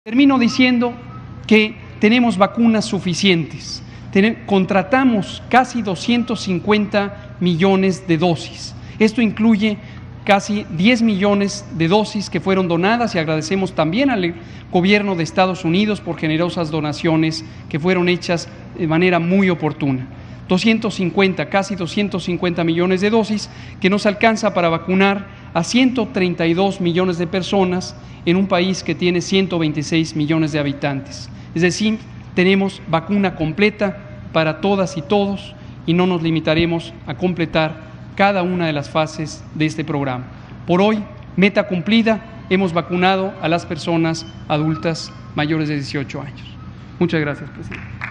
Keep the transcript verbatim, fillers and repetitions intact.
Termino diciendo que tenemos vacunas suficientes. Ten, contratamos casi doscientos cincuenta millones de dosis. Esto incluye casi diez millones de dosis que fueron donadas y agradecemos también al gobierno de Estados Unidos por generosas donaciones que fueron hechas de manera muy oportuna. doscientos cincuenta, casi doscientos cincuenta millones de dosis que nos alcanza para vacunar a ciento treinta y dos millones de personas en un país que tiene ciento veintiséis millones de habitantes. Es decir, tenemos vacuna completa para todas y todos y no nos limitaremos a completar cada una de las fases de este programa. Por hoy, meta cumplida, hemos vacunado a las personas adultas mayores de dieciocho años. Muchas gracias, presidente.